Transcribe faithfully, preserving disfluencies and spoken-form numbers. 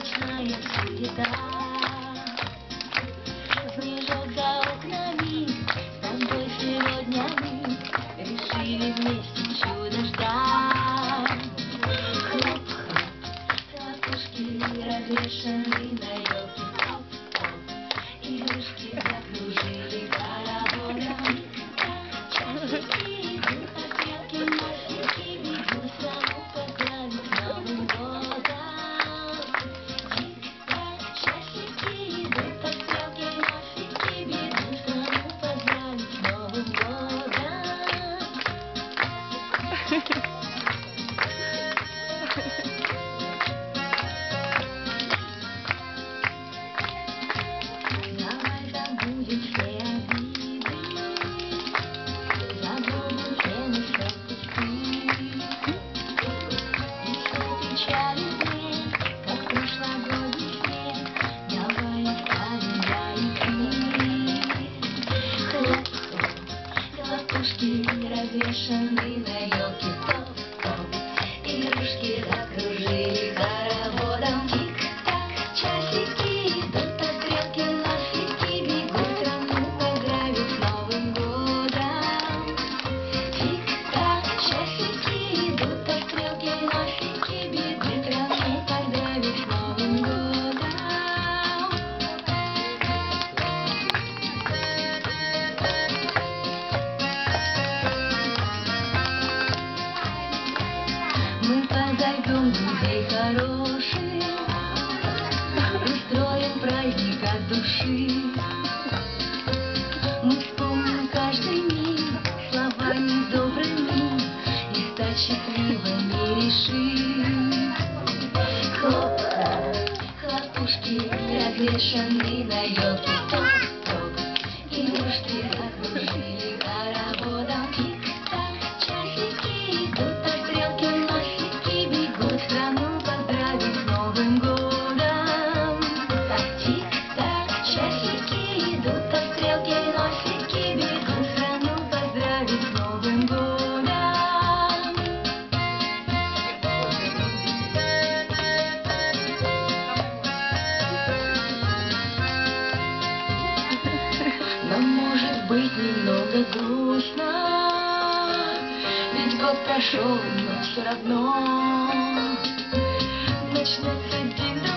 сплошная суета. Снежок за окнами, с тобой сегодня мы решили вместе чудо ждать. Хлоп-хлоп, хлопушки развешаны на елке. Хоп-хоп, игрушки закружили хороводом. Часики идут, а стрелки маленькие бегут, страну поздравить с Новым годом. Тик-так, часики идут, а стрелки маленькие бегут, страну поздравить с Новым годом. Давай забудем все обиды, забудем все наши пути. И все печали вмиг, как прошлогодний снег, давай оставим я и ты. Хлоп-хлоп, хлопушки развешаны на елке. Топ-топ, игрушки закружили хороводом. Тик-так, часики идут, а стрелки ластики бегут, страну поздравить с Новым годом. Тик-так, часики идут, а стрелки ластики бегут, страну поздравить с Новым годом. Мы позовем друзей хороших, устроим праздник от души. Мы вспомним каждый миг словами добрыми и стать счастливыми решим. Хлоп-хлоп, хлопушки развешаны на елке. Топ-топ, игрушки закружили хороводом. Тик-так, часики идут, а стрелки носики бегут, страну поздравить с Новым годом. Тик-так, часики идут, а стрелки носики бегут, страну поздравить с Новым годом. Но может быть немного грустно, ведь год прошел, но все равно начнется день